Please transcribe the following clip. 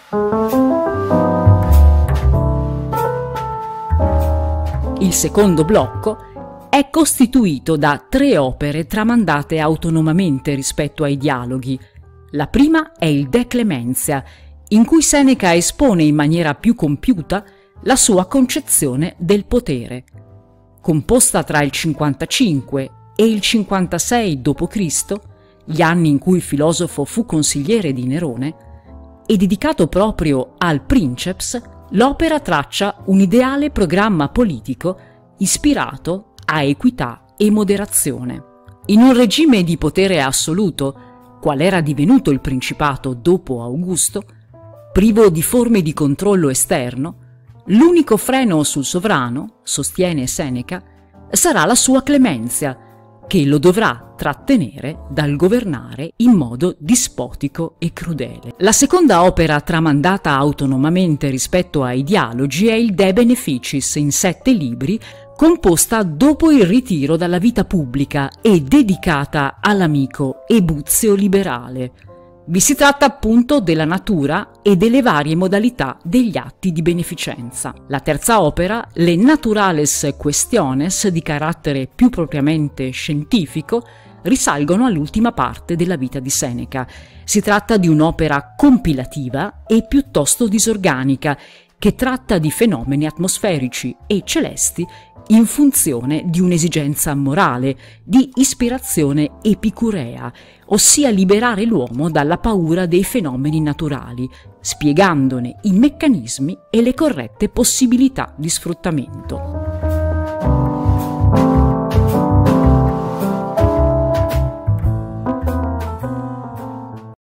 Il secondo blocco è costituito da 3 opere tramandate autonomamente rispetto ai dialoghi. La prima è il De Clementia, in cui Seneca espone in maniera più compiuta la sua concezione del potere. Composta tra il 55 e il 56 d.C., gli anni in cui il filosofo fu consigliere di Nerone, e dedicato proprio al princeps, l'opera traccia un ideale programma politico ispirato a equità e moderazione. In un regime di potere assoluto, qual era divenuto il Principato dopo Augusto, privo di forme di controllo esterno, l'unico freno sul sovrano, sostiene Seneca, sarà la sua clemenzia, che lo dovrà trattenere dal governare in modo dispotico e crudele. La seconda opera tramandata autonomamente rispetto ai dialogi è il De Beneficis in 7 libri, composta dopo il ritiro dalla vita pubblica e dedicata all'amico Ebuzio Liberale. Vi si tratta appunto della natura e delle varie modalità degli atti di beneficenza. La terza opera, Le Naturales Questiones, di carattere più propriamente scientifico, risalgono all'ultima parte della vita di Seneca. Si tratta di un'opera compilativa e piuttosto disorganica, che tratta di fenomeni atmosferici e celesti in funzione di un'esigenza morale, di ispirazione epicurea, ossia liberare l'uomo dalla paura dei fenomeni naturali, spiegandone i meccanismi e le corrette possibilità di sfruttamento.